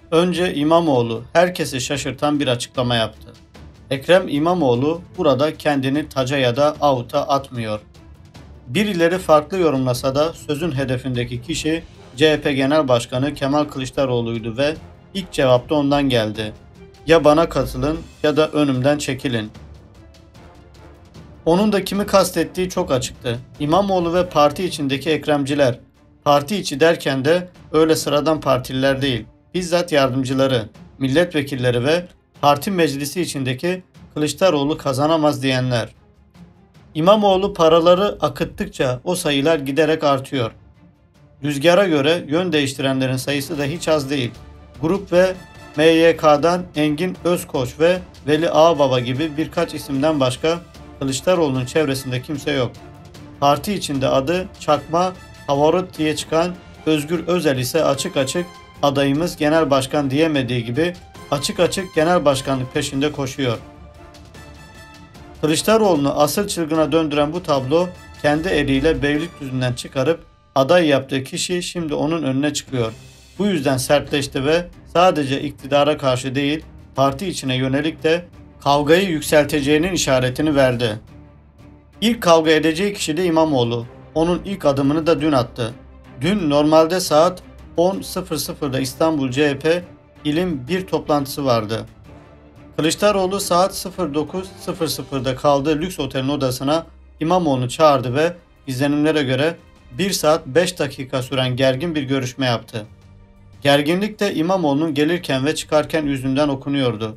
Önce İmamoğlu herkesi şaşırtan bir açıklama yaptı. Ekrem İmamoğlu burada kendini taca ya da avuta atmıyor. Birileri farklı yorumlasa da sözün hedefindeki kişi CHP Genel Başkanı Kemal Kılıçdaroğlu'ydu ve ilk cevap da ondan geldi. Ya bana katılın ya da önümden çekilin. Onun da kimi kastettiği çok açıktı. İmamoğlu ve parti içindeki Ekremciler. Parti içi derken de öyle sıradan partililer değil. Bizzat yardımcıları, milletvekilleri ve parti meclisi içindeki Kılıçdaroğlu kazanamaz diyenler. İmamoğlu paraları akıttıkça o sayılar giderek artıyor. Rüzgara göre yön değiştirenlerin sayısı da hiç az değil. Grup ve MYK'dan Engin Özkoç ve Veli Ağbaba gibi birkaç isimden başka Kılıçdaroğlu'nun çevresinde kimse yok. Parti içinde adı çakma Havarot diye çıkan Özgür Özel ise açık açık adayımız genel başkan diyemediği gibi açık açık genel başkanlık peşinde koşuyor. Kılıçdaroğlu'nu asıl çılgına döndüren bu tablo kendi eliyle Beylikdüzü'nden çıkarıp aday yaptığı kişi şimdi onun önüne çıkıyor. Bu yüzden sertleşti ve sadece iktidara karşı değil parti içine yönelik de kavgayı yükselteceğinin işaretini verdi. İlk kavga edeceği kişi de İmamoğlu. Onun ilk adımını da dün attı. Dün normalde saat 10.00'da İstanbul CHP İlim 1 toplantısı vardı. Kılıçdaroğlu saat 09.00'da kaldığı lüks otelin odasına İmamoğlu'nu çağırdı ve izlenimlere göre 1 saat 5 dakika süren gergin bir görüşme yaptı. Gerginlik de İmamoğlu'nun gelirken ve çıkarken yüzünden okunuyordu.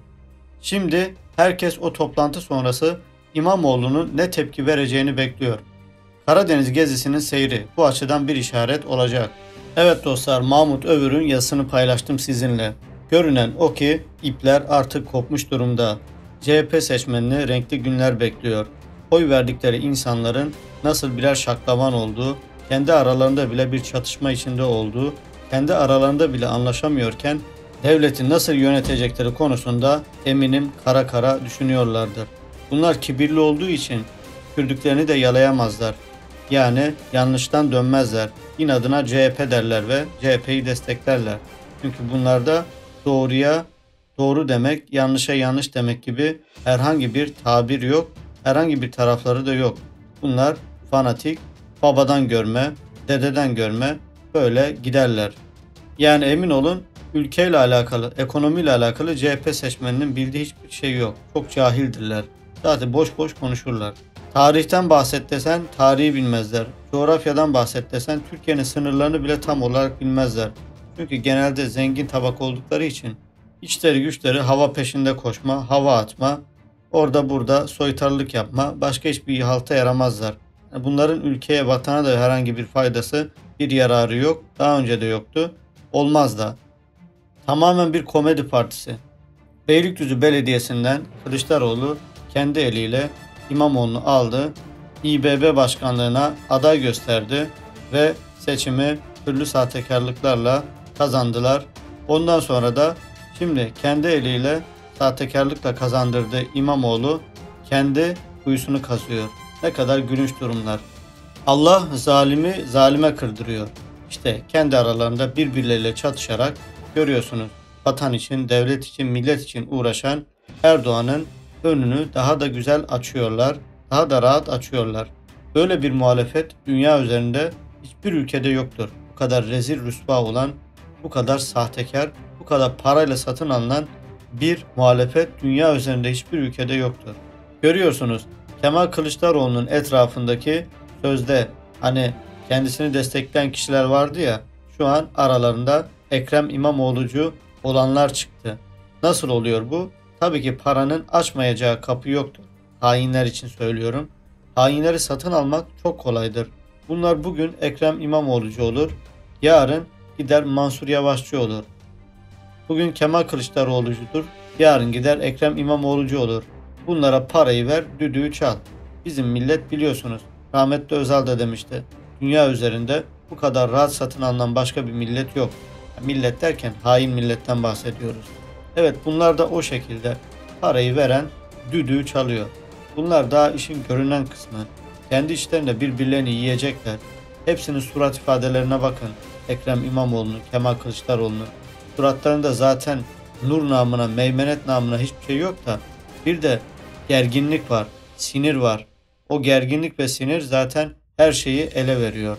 Şimdi herkes o toplantı sonrası İmamoğlu'nun ne tepki vereceğini bekliyor. Karadeniz gezisinin seyri bu açıdan bir işaret olacak. Evet dostlar, Mahmut Övür'ün yazısını paylaştım sizinle. Görünen o ki ipler artık kopmuş durumda. CHP seçmenini renkli günler bekliyor. Oy verdikleri insanların nasıl birer şaklaban olduğu, kendi aralarında bile bir çatışma içinde olduğu, kendi aralarında bile anlaşamıyorken devleti nasıl yönetecekleri konusunda eminim kara kara düşünüyorlardır. Bunlar kibirli olduğu için tükürdüklerini de yalayamazlar. Yani yanlıştan dönmezler. İnadına CHP derler ve CHP'yi desteklerler. Çünkü bunlarda doğruya doğru demek, yanlışa yanlış demek gibi herhangi bir tabir yok. Herhangi bir tarafları da yok. Bunlar fanatik, babadan görme, dededen görme böyle giderler. Yani emin olun ülkeyle alakalı, ekonomiyle alakalı CHP seçmeninin bildiği hiçbir şey yok. Çok cahildirler. Zaten boş boş konuşurlar. Tarihten bahset desen tarihi bilmezler. Coğrafyadan bahset desen Türkiye'nin sınırlarını bile tam olarak bilmezler. Çünkü genelde zengin tabak oldukları için içleri güçleri hava peşinde koşma, hava atma, orada burada soytarılık yapma, başka hiçbir halta yaramazlar. Bunların ülkeye, vatana da herhangi bir faydası, bir yararı yok. Daha önce de yoktu. Olmaz da. Tamamen bir komedi partisi. Beylikdüzü Belediyesi'nden Kılıçdaroğlu kendi eliyle İmamoğlu'nu aldı. İBB başkanlığına aday gösterdi ve seçimi türlü sahtekarlıklarla kazandılar. Ondan sonra da şimdi kendi eliyle sahtekarlıkla kazandırdığı İmamoğlu kendi kuyusunu kazıyor. Ne kadar gülünç durumlar. Allah zalimi zalime kırdırıyor. İşte kendi aralarında birbirleriyle çatışarak görüyorsunuz. Vatan için, devlet için, millet için uğraşan Erdoğan'ın önünü daha da güzel açıyorlar, daha da rahat açıyorlar. Böyle bir muhalefet dünya üzerinde hiçbir ülkede yoktur. Bu kadar rezil rüsva olan, bu kadar sahtekar, bu kadar parayla satın alınan bir muhalefet dünya üzerinde hiçbir ülkede yoktur. Görüyorsunuz Kemal Kılıçdaroğlu'nun etrafındaki sözde hani kendisini destekleyen kişiler vardı ya, şu an aralarında Ekrem İmamoğlu'cu olanlar çıktı. Nasıl oluyor bu? Tabii ki paranın açmayacağı kapı yoktur. Hainler için söylüyorum. Hainleri satın almak çok kolaydır. Bunlar bugün Ekrem İmamoğlu'cu olur. Yarın gider Mansur Yavaşçı olur. Bugün Kemal Kılıçdaroğlu'cudur. Yarın gider Ekrem İmamoğlu'cu olur. Bunlara parayı ver, düdüğü çal. Bizim millet biliyorsunuz. Rahmetli Özal da demişti. Dünya üzerinde bu kadar rahat satın alınan başka bir millet yok. Millet derken hain milletten bahsediyoruz. Evet, bunlar da o şekilde parayı veren düdüğü çalıyor. Bunlar daha işin görünen kısmı. Kendi içlerinde birbirlerini yiyecekler. Hepsinin surat ifadelerine bakın. Ekrem İmamoğlu'nu, Kemal Kılıçdaroğlu'nu. Suratlarında zaten nur namına, meymenet namına hiçbir şey yok da bir de gerginlik var, sinir var. O gerginlik ve sinir zaten her şeyi ele veriyor.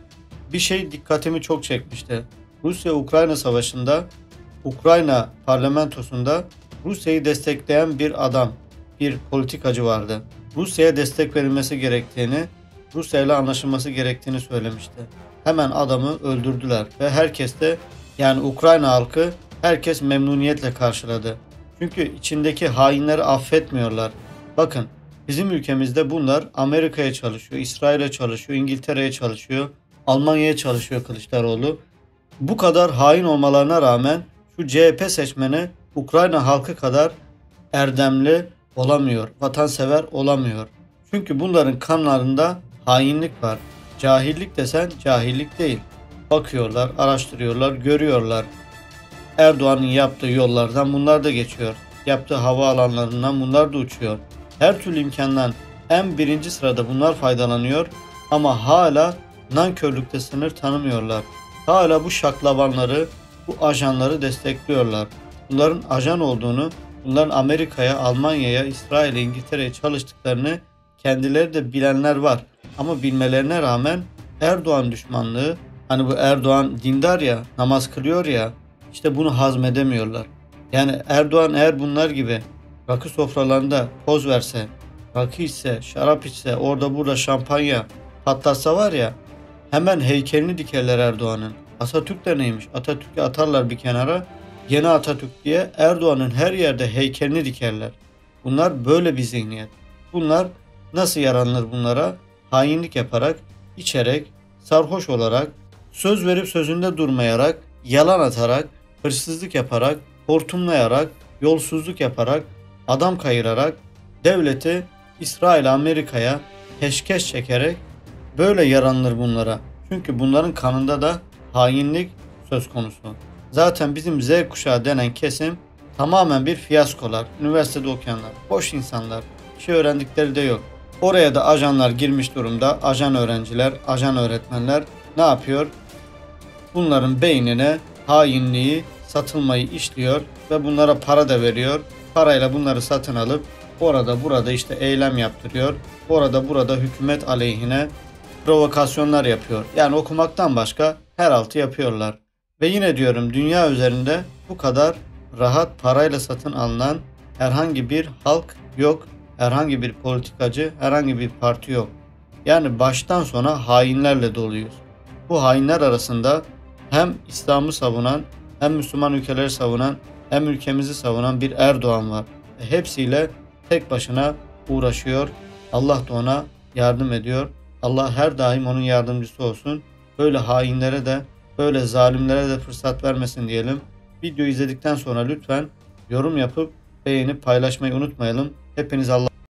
Bir şey dikkatimi çok çekmişti. Rusya-Ukrayna savaşında Ukrayna parlamentosunda Rusya'yı destekleyen bir adam, bir politikacı vardı. Rusya'ya destek verilmesi gerektiğini, Rusya ile anlaşılması gerektiğini söylemişti. Hemen adamı öldürdüler ve herkes de, yani Ukrayna halkı, herkes memnuniyetle karşıladı. Çünkü içindeki hainleri affetmiyorlar. Bakın, bizim ülkemizde bunlar Amerika'ya çalışıyor, İsrail'e çalışıyor, İngiltere'ye çalışıyor, Almanya'ya çalışıyor Kılıçdaroğlu. Bu kadar hain olmalarına rağmen şu CHP seçmeni Ukrayna halkı kadar erdemli olamıyor, vatansever olamıyor. Çünkü bunların kanlarında hainlik var. Cahillik desen cahillik değil. Bakıyorlar, araştırıyorlar, görüyorlar. Erdoğan'ın yaptığı yollardan bunlar da geçiyor. Yaptığı havaalanlarından bunlar da uçuyor. Her türlü imkandan en birinci sırada bunlar faydalanıyor ama hala nankörlükte sınır tanımıyorlar. Hala bu şaklabanları, bu ajanları destekliyorlar. Bunların ajan olduğunu, bunların Amerika'ya, Almanya'ya, İsrail'e, İngiltere'ye çalıştıklarını kendileri de bilenler var. Ama bilmelerine rağmen Erdoğan düşmanlığı, hani bu Erdoğan dindar ya, namaz kılıyor ya, işte bunu hazmedemiyorlar. Yani Erdoğan eğer bunlar gibi rakı sofralarında poz verse, rakı içse, şarap içse, orada burada şampanya patlatsa var ya, hemen heykelini dikerler Erdoğan'ın. Atatürk de neymiş? Atatürk'ü atarlar bir kenara. Yeni Atatürk diye Erdoğan'ın her yerde heykelini dikerler. Bunlar böyle bir zihniyet. Bunlar nasıl yaranılır bunlara? Hainlik yaparak, içerek, sarhoş olarak, söz verip sözünde durmayarak, yalan atarak, hırsızlık yaparak, hortumlayarak, yolsuzluk yaparak, adam kayırarak, devleti İsrail, Amerika'ya peşkeş çekerek böyle yaranılır bunlara. Çünkü bunların kanında da hainlik söz konusu. Zaten bizim Z kuşağı denen kesim tamamen bir fiyaskolar. Üniversitede okuyanlar, boş insanlar. Bir şey öğrendikleri de yok. Oraya da ajanlar girmiş durumda. Ajan öğrenciler, ajan öğretmenler ne yapıyor? Bunların beynine hainliği, satılmayı işliyor ve bunlara para da veriyor. Parayla bunları satın alıp orada burada işte eylem yaptırıyor. Orada burada hükümet aleyhine provokasyonlar yapıyor. Yani okumaktan başka her altı yapıyorlar. Ve yine diyorum, dünya üzerinde bu kadar rahat parayla satın alınan herhangi bir halk yok. Herhangi bir politikacı, herhangi bir parti yok. Yani baştan sona hainlerle doluyuz. Bu hainler arasında hem İslam'ı savunan, hem Müslüman ülkeleri savunan, hem ülkemizi savunan bir Erdoğan var. Hepsiyle tek başına uğraşıyor. Allah da ona yardım ediyor. Allah her daim onun yardımcısı olsun. Böyle hainlere de, böyle zalimlere de fırsat vermesin diyelim. Videoyu izledikten sonra lütfen yorum yapıp beğenip paylaşmayı unutmayalım. Hepiniz Allah'a